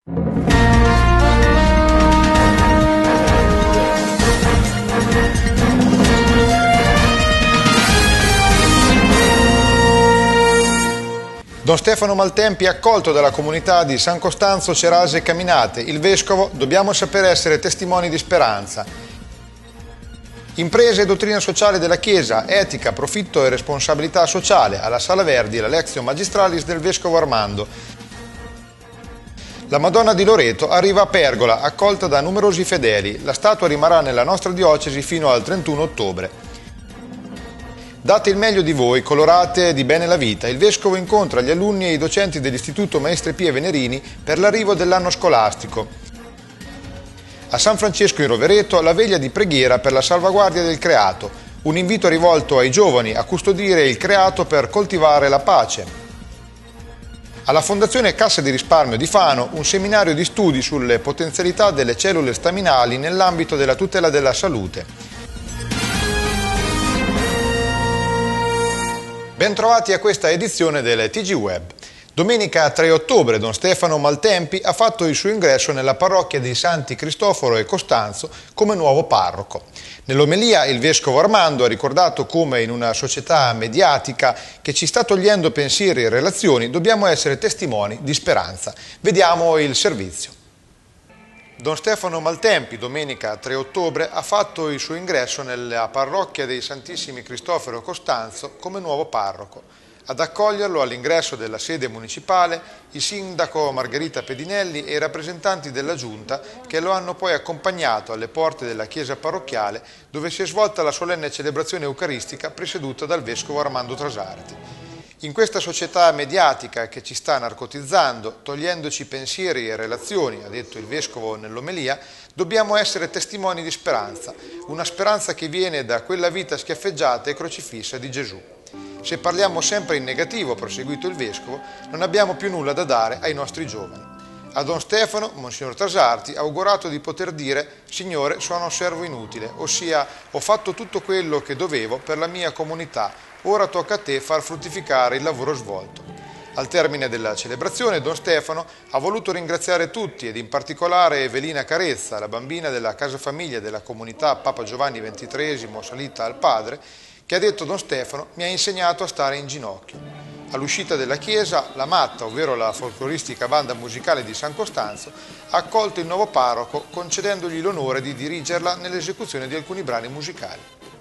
Don Stefano Maltempi accolto dalla comunità di San Costanzo, Cerase e Caminate. Il vescovo: dobbiamo saper essere testimoni di speranza. Imprese e dottrina sociale della Chiesa, etica, profitto e responsabilità sociale. Alla Sala Verdi la Lectio Magistralis del vescovo Armando. La Madonna di Loreto arriva a Pergola, accolta da numerosi fedeli. La statua rimarrà nella nostra diocesi fino al 31 ottobre. Date il meglio di voi, colorate di bene la vita. Il vescovo incontra gli alunni e i docenti dell'Istituto Maestre Pie Venerini per l'arrivo dell'anno scolastico. A San Francesco in Rovereto la veglia di preghiera per la salvaguardia del creato, un invito rivolto ai giovani a custodire il creato per coltivare la pace. Alla Fondazione Cassa di Risparmio di Fano un seminario di studi sulle potenzialità delle cellule staminali nell'ambito della tutela della salute. Bentrovati a questa edizione del TG Web. Domenica 3 ottobre Don Stefano Maltempi ha fatto il suo ingresso nella parrocchia dei Santi Cristoforo e Costanzo come nuovo parroco. Nell'omelia il vescovo Armando ha ricordato come in una società mediatica che ci sta togliendo pensieri e relazioni dobbiamo essere testimoni di speranza. Vediamo il servizio. Don Stefano Maltempi, domenica 3 ottobre, ha fatto il suo ingresso nella parrocchia dei Santissimi Cristoforo e Costanzo come nuovo parroco. Ad accoglierlo all'ingresso della sede municipale il sindaco Margherita Pedinelli e i rappresentanti della giunta che lo hanno poi accompagnato alle porte della chiesa parrocchiale dove si è svolta la solenne celebrazione eucaristica presieduta dal vescovo Armando Trasarti. In questa società mediatica che ci sta narcotizzando, togliendoci pensieri e relazioni, ha detto il vescovo nell'omelia, dobbiamo essere testimoni di speranza, una speranza che viene da quella vita schiaffeggiata e crocifissa di Gesù. Se parliamo sempre in negativo, ha proseguito il vescovo, non abbiamo più nulla da dare ai nostri giovani. A Don Stefano, Monsignor Trasarti, ha augurato di poter dire: Signore, sono un servo inutile, ossia ho fatto tutto quello che dovevo per la mia comunità, ora tocca a te far fruttificare il lavoro svolto. Al termine della celebrazione Don Stefano ha voluto ringraziare tutti ed in particolare Evelina Carezza, la bambina della casa famiglia della comunità Papa Giovanni XXIII salita al padre, che ha detto: Don Stefano mi ha insegnato a stare in ginocchio. All'uscita della chiesa, la Matta, ovvero la folcloristica banda musicale di San Costanzo, ha accolto il nuovo parroco concedendogli l'onore di dirigerla nell'esecuzione di alcuni brani musicali.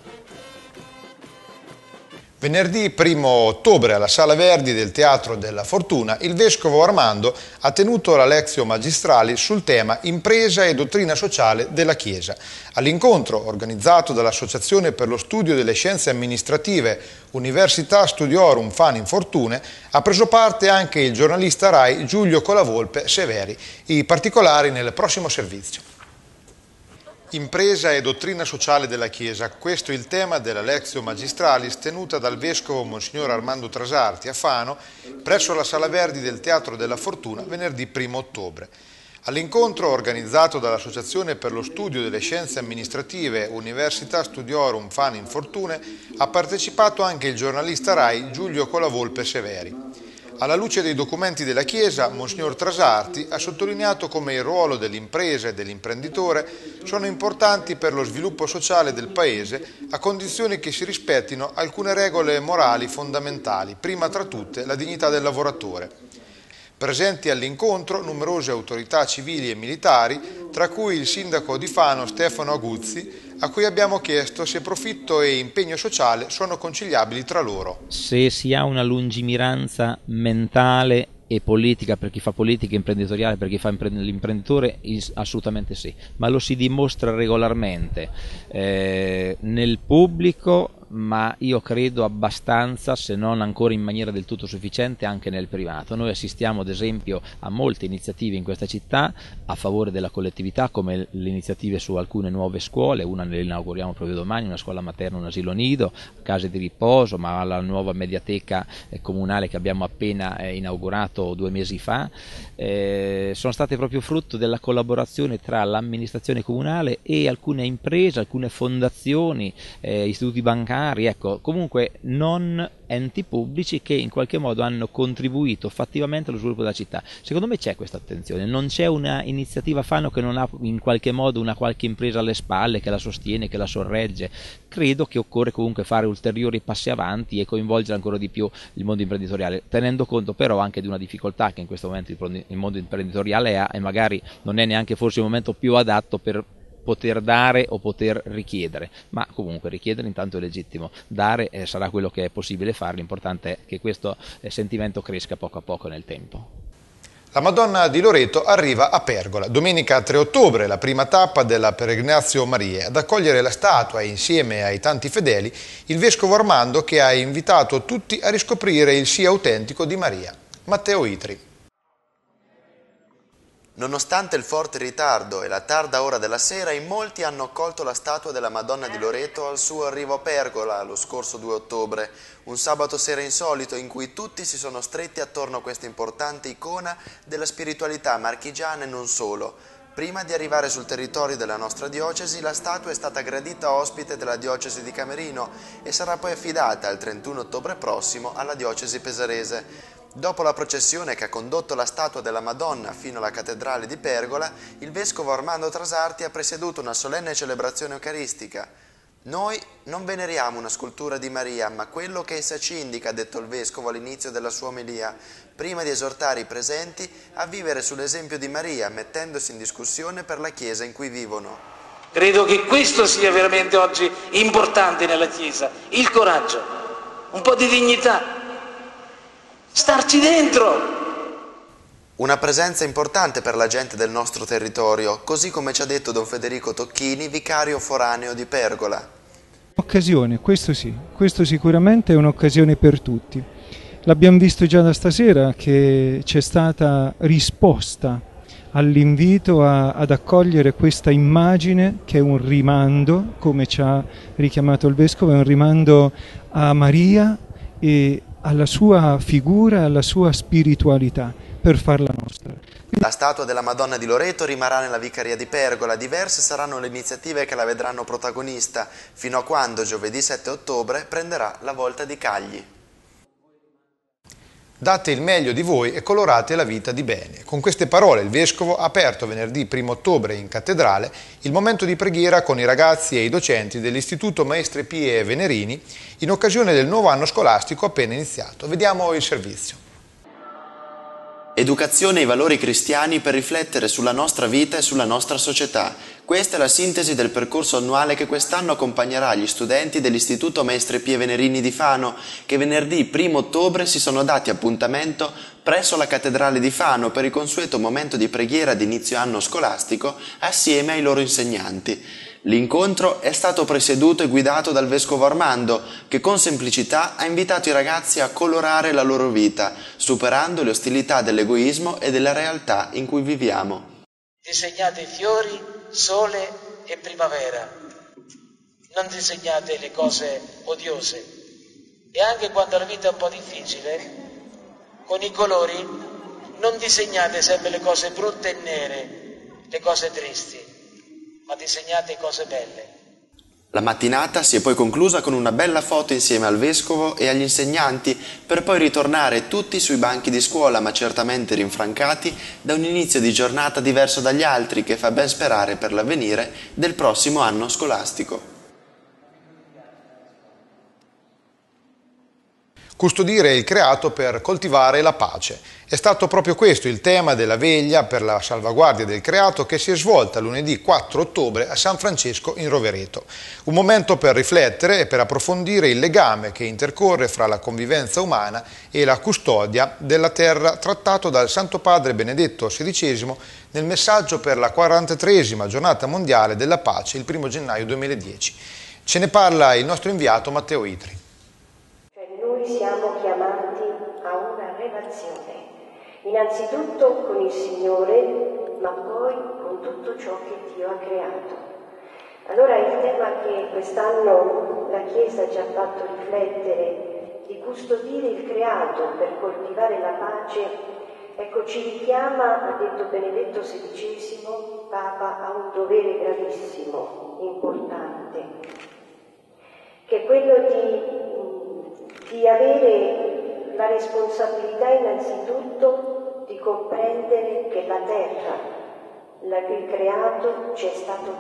Venerdì 1 ottobre alla Sala Verdi del Teatro della Fortuna il vescovo Armando ha tenuto la Lectio Magistralis sul tema Impresa e dottrina sociale della Chiesa. All'incontro, organizzato dall'Associazione per lo Studio delle Scienze Amministrative Università Studiorum Fan Infortune, ha preso parte anche il giornalista RAI Giulio Colavolpe Severi. I particolari nel prossimo servizio. Impresa e dottrina sociale della Chiesa, questo è il tema della Lectio Magistralis tenuta dal vescovo Monsignor Armando Trasarti a Fano presso la Sala Verdi del Teatro della Fortuna venerdì 1 ottobre. All'incontro organizzato dall'Associazione per lo Studio delle Scienze Amministrative Università Studiorum Fan Infortune ha partecipato anche il giornalista RAI Giulio Colavolpe Severi. Alla luce dei documenti della Chiesa, Monsignor Trasarti ha sottolineato come il ruolo dell'impresa e dell'imprenditore sono importanti per lo sviluppo sociale del Paese a condizioni che si rispettino alcune regole morali fondamentali, prima tra tutte la dignità del lavoratore. Presenti all'incontro numerose autorità civili e militari, tra cui il sindaco di Fano Stefano Aguzzi, a cui abbiamo chiesto se profitto e impegno sociale sono conciliabili tra loro. Se si ha una lungimiranza mentale e politica per chi fa politica, imprenditoriale per chi fa l'imprenditore, assolutamente sì, ma lo si dimostra regolarmente nel pubblico, ma io credo abbastanza, se non ancora in maniera del tutto sufficiente, anche nel privato. Noi assistiamo ad esempio a molte iniziative in questa città a favore della collettività, come le iniziative su alcune nuove scuole, una ne inauguriamo proprio domani, una scuola materna, un asilo nido, case di riposo, ma la nuova mediateca comunale che abbiamo appena inaugurato 2 mesi fa, sono state proprio frutto della collaborazione tra l'amministrazione comunale e alcune imprese, alcune fondazioni, istituti bancari missionari, ecco, comunque non enti pubblici che in qualche modo hanno contribuito fattivamente allo sviluppo della città. Secondo me c'è questa attenzione, non c'è una iniziativa Fano che non ha in qualche modo una qualche impresa alle spalle che la sostiene, che la sorregge. Credo che occorre comunque fare ulteriori passi avanti e coinvolgere ancora di più il mondo imprenditoriale, tenendo conto però anche di una difficoltà che in questo momento il mondo imprenditoriale ha, e magari non è neanche forse il momento più adatto per poter dare o poter richiedere, ma comunque richiedere intanto è legittimo, dare sarà quello che è possibile fare, l'importante è che questo sentimento cresca poco a poco nel tempo. La Madonna di Loreto arriva a Pergola. Domenica 3 ottobre, la prima tappa della Peregrinatio Mariae. Ad accogliere la statua insieme ai tanti fedeli, il Vescovo Armando, che ha invitato tutti a riscoprire il sì autentico di Maria. Matteo Itri. Nonostante il forte ritardo e la tarda ora della sera, in molti hanno accolto la statua della Madonna di Loreto al suo arrivo a Pergola lo scorso 2 ottobre, un sabato sera insolito in cui tutti si sono stretti attorno a questa importante icona della spiritualità marchigiana e non solo. Prima di arrivare sul territorio della nostra diocesi, la statua è stata gradita ospite della diocesi di Camerino e sarà poi affidata il 31 ottobre prossimo alla diocesi pesarese. Dopo la processione che ha condotto la statua della Madonna fino alla cattedrale di Pergola, il vescovo Armando Trasarti ha presieduto una solenne celebrazione eucaristica. Noi non veneriamo una scultura di Maria, ma quello che essa ci indica, ha detto il vescovo all'inizio della sua omelia, prima di esortare i presenti a vivere sull'esempio di Maria, mettendosi in discussione per la Chiesa in cui vivono. Credo che questo sia veramente oggi importante nella Chiesa, il coraggio, un po' di dignità. Starci dentro! Una presenza importante per la gente del nostro territorio, così come ci ha detto Don Federico Tocchini, vicario foraneo di Pergola. Occasione, questo sì, questo sicuramente è un'occasione per tutti. L'abbiamo visto già da stasera che c'è stata risposta all'invito ad accogliere questa immagine che è un rimando, come ci ha richiamato il Vescovo, è un rimando a Maria e alla sua figura, alla sua spiritualità, per farla nostra. La statua della Madonna di Loreto rimarrà nella vicaria di Pergola. Diverse saranno le iniziative che la vedranno protagonista, fino a quando giovedì 7 ottobre prenderà la volta di Cagli. Date il meglio di voi e colorate la vita di bene. Con queste parole il Vescovo ha aperto venerdì 1 ottobre in cattedrale il momento di preghiera con i ragazzi e i docenti dell'Istituto Maestre Pie Venerini in occasione del nuovo anno scolastico appena iniziato. Vediamo il servizio. Educazione ai valori cristiani per riflettere sulla nostra vita e sulla nostra società. Questa è la sintesi del percorso annuale che quest'anno accompagnerà gli studenti dell'Istituto Maestre Pie Venerini di Fano, che venerdì 1 ottobre si sono dati appuntamento presso la cattedrale di Fano per il consueto momento di preghiera di inizio anno scolastico assieme ai loro insegnanti. L'incontro è stato presieduto e guidato dal Vescovo Armando, che con semplicità ha invitato i ragazzi a colorare la loro vita, superando le ostilità dell'egoismo e della realtà in cui viviamo. Disegnate fiori, sole e primavera. Non disegnate le cose odiose. E anche quando la vita è un po' difficile, con i colori non disegnate sempre le cose brutte e nere, le cose tristi, ma disegnate cose belle. La mattinata si è poi conclusa con una bella foto insieme al Vescovo e agli insegnanti, per poi ritornare tutti sui banchi di scuola, ma certamente rinfrancati da un inizio di giornata diverso dagli altri, che fa ben sperare per l'avvenire del prossimo anno scolastico. Custodire il creato per coltivare la pace. È stato proprio questo il tema della veglia per la salvaguardia del creato che si è svolta lunedì 4 ottobre a San Francesco in Rovereto. Un momento per riflettere e per approfondire il legame che intercorre fra la convivenza umana e la custodia della terra, trattato dal Santo Padre Benedetto XVI nel messaggio per la 43esima giornata mondiale della pace il 1 gennaio 2010. Ce ne parla il nostro inviato Matteo Itri. Noi siamo chiamati a una relazione, innanzitutto con il Signore, ma poi con tutto ciò che Dio ha creato. Allora il tema che quest'anno la Chiesa ci ha fatto riflettere, di custodire il creato per coltivare la pace, ecco, ci richiama, ha detto Benedetto XVI, Papa, a un dovere gravissimo, importante. che è quello di avere la responsabilità innanzitutto di comprendere che la terra, il creato ci è stato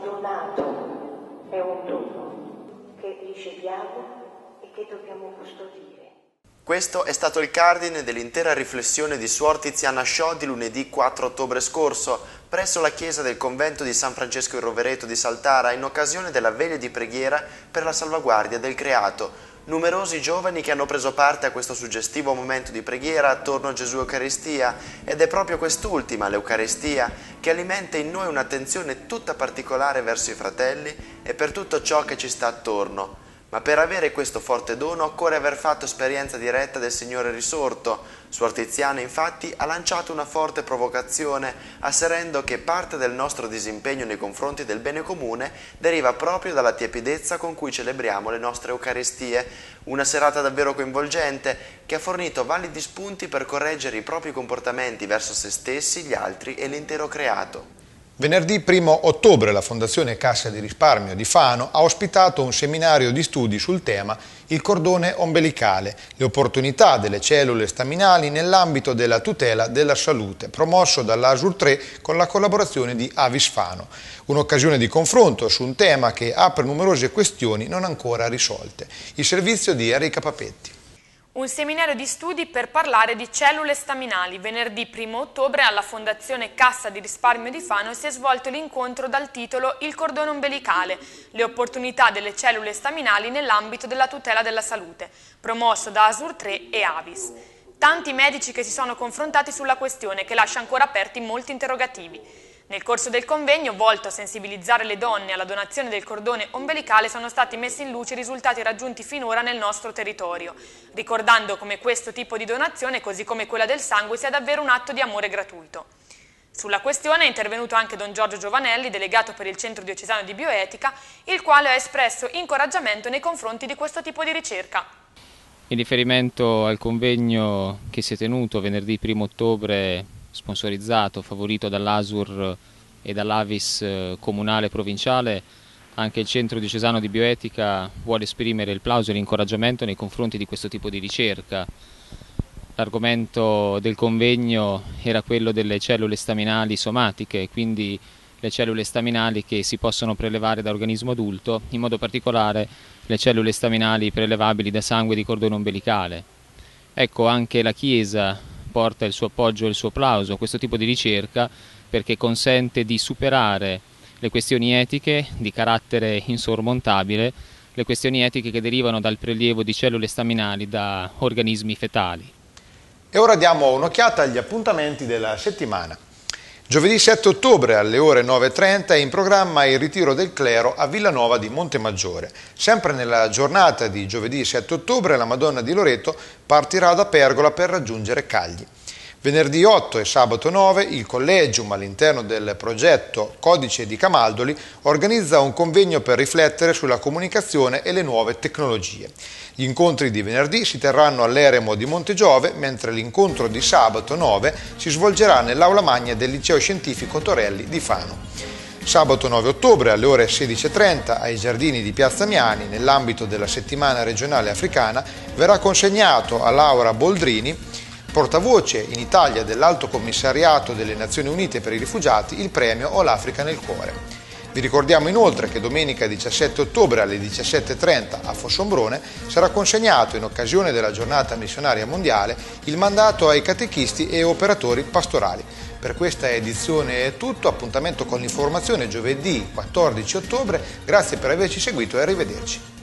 donato, è un dono che riceviamo e che dobbiamo custodire. Questo è stato il cardine dell'intera riflessione di Suor Tiziana Sciodi lunedì 4 ottobre scorso presso la chiesa del convento di San Francesco in Rovereto di Saltara in occasione della veglia di preghiera per la salvaguardia del creato. Numerosi giovani che hanno preso parte a questo suggestivo momento di preghiera attorno a Gesù Eucaristia, ed è proprio quest'ultima, l'Eucaristia, che alimenta in noi un'attenzione tutta particolare verso i fratelli e per tutto ciò che ci sta attorno. Ma per avere questo forte dono occorre aver fatto esperienza diretta del Signore risorto. Suor Tiziana infatti ha lanciato una forte provocazione, asserendo che parte del nostro disimpegno nei confronti del bene comune deriva proprio dalla tiepidezza con cui celebriamo le nostre Eucaristie. Una serata davvero coinvolgente che ha fornito validi spunti per correggere i propri comportamenti verso se stessi, gli altri e l'intero creato. Venerdì 1 ottobre la Fondazione Cassa di Risparmio di Fano ha ospitato un seminario di studi sul tema Il cordone ombelicale, le opportunità delle cellule staminali nell'ambito della tutela della salute, promosso dall'Asur 3 con la collaborazione di Avis Fano. Un'occasione di confronto su un tema che apre numerose questioni non ancora risolte. Il servizio di Enrica Papetti. Un seminario di studi per parlare di cellule staminali. Venerdì 1 ottobre alla Fondazione Cassa di Risparmio di Fano si è svolto l'incontro dal titolo Il cordone ombelicale, le opportunità delle cellule staminali nell'ambito della tutela della salute, promosso da Asur 3 e Avis. Tanti medici che si sono confrontati sulla questione, che lascia ancora aperti molti interrogativi. Nel corso del convegno, volto a sensibilizzare le donne alla donazione del cordone ombelicale, sono stati messi in luce i risultati raggiunti finora nel nostro territorio, ricordando come questo tipo di donazione, così come quella del sangue, sia davvero un atto di amore gratuito. Sulla questione è intervenuto anche Don Giorgio Giovanelli, delegato per il Centro Diocesano di Bioetica, il quale ha espresso incoraggiamento nei confronti di questo tipo di ricerca. In riferimento al convegno che si è tenuto venerdì 1 ottobre, sponsorizzato, favorito dall'Asur e dall'Avis comunale e provinciale, anche il Centro Diocesano di Bioetica vuole esprimere il plauso e l'incoraggiamento nei confronti di questo tipo di ricerca. L'argomento del convegno era quello delle cellule staminali somatiche, quindi le cellule staminali che si possono prelevare da organismo adulto, in modo particolare le cellule staminali prelevabili da sangue di cordone ombelicale. Ecco, anche la Chiesa porta il suo appoggio e il suo applauso a questo tipo di ricerca, perché consente di superare le questioni etiche di carattere insormontabile, le questioni etiche che derivano dal prelievo di cellule staminali da organismi fetali. E ora diamo un'occhiata agli appuntamenti della settimana. Giovedì 7 ottobre alle ore 9:30 è in programma il ritiro del clero a Villanova di Montemaggiore. Sempre nella giornata di giovedì 7 ottobre la Madonna di Loreto partirà da Pergola per raggiungere Cagli. Venerdì 8 e sabato 9 il Collegium, all'interno del progetto Codice di Camaldoli, organizza un convegno per riflettere sulla comunicazione e le nuove tecnologie. Gli incontri di venerdì si terranno all'Eremo di Montegiove, mentre l'incontro di sabato 9 si svolgerà nell'aula magna del Liceo Scientifico Torelli di Fano. Sabato 9 ottobre alle ore 16:30 ai Giardini di Piazza Miani, nell'ambito della settimana regionale africana, verrà consegnato a Laura Boldrini, portavoce in Italia dell'Alto Commissariato delle Nazioni Unite per i Rifugiati, il premio Ho l'Africa nel cuore. Vi ricordiamo inoltre che domenica 17 ottobre alle 17:30 a Fossombrone sarà consegnato, in occasione della giornata missionaria mondiale, il mandato ai catechisti e operatori pastorali. Per questa edizione è tutto, appuntamento con l'informazione giovedì 14 ottobre, grazie per averci seguito e arrivederci.